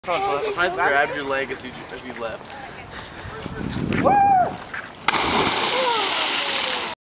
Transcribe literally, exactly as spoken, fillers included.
If I just grabbed your leg as you, as you left.